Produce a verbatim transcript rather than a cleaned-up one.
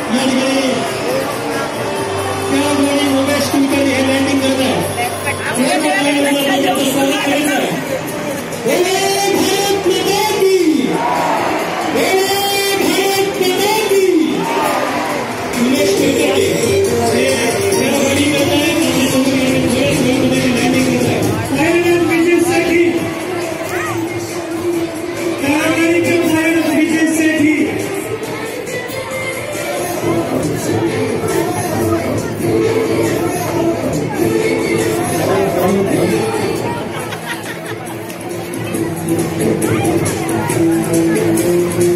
क्या गाड़ी होगा स्कूल का ये लैंडिंग करता है स्वागत करेगा। बोले भारत माता की, बोले भारत माता की। उमेश टिकटे क्या गाड़ी करता है लैंडिंग करता है। फाइनल विजय सेठी क्या गाड़ी का final Vijay Sethi. Thank you.